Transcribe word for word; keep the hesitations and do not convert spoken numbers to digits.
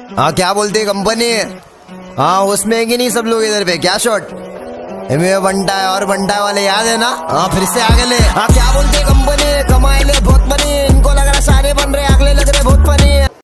हाँ क्या बोलते कंपनी? हाँ उसमें है कि नहीं सब लोग इधर पे? क्या शॉट बंटा है और बंटा वाले याद है ना? हाँ फिर से आगे ले। हाँ क्या बोलते कंपनी?